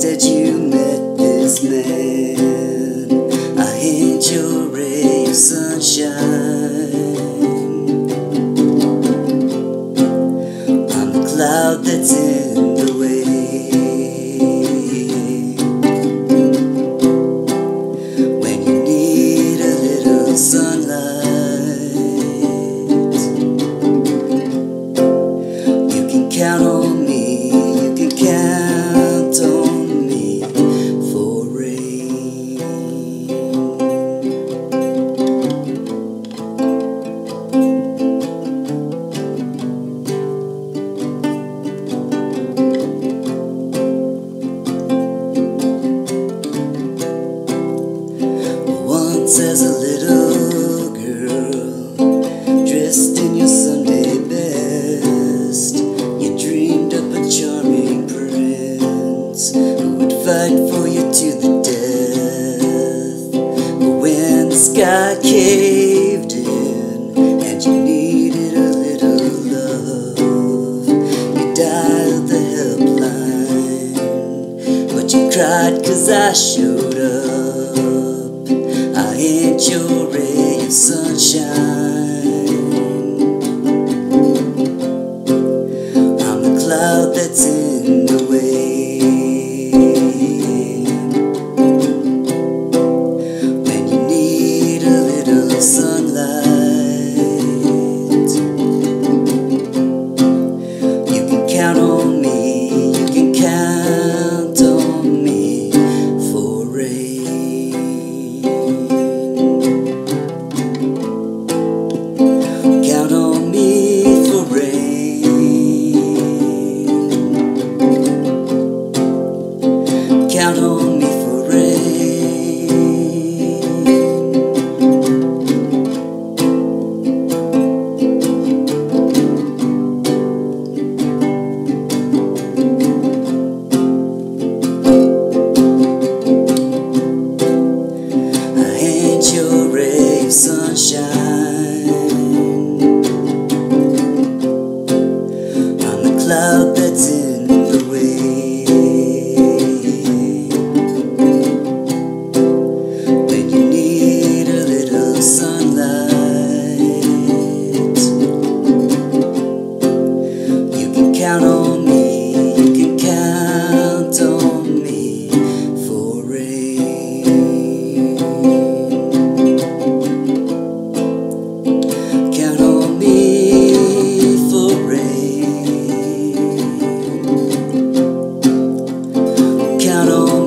Instead you met this man. I ain't your ray of sunshine. I'm the cloud that's in the way. When you need a little sunlight, you can count on me. You can count on me for rain. Once as a little girl, dressed in your Sunday best, you dreamed up a charming prince who would fight for you to the death. But when the sky caved in and you needed a little love, you dialed the helpline, but you cried 'cause I showed up. I ain't your ray of sunshine. I'm the cloud that's in the way. When you need a little sunlight, you can count on me. You can count on me for rain. Count on me for rain. Count on me for rain. I ain't your ray of sunshine. I'm the cloud that's in the way. When you need a little sunlight, you can count on me. You can count on me for rain. Count on me for rain. Count on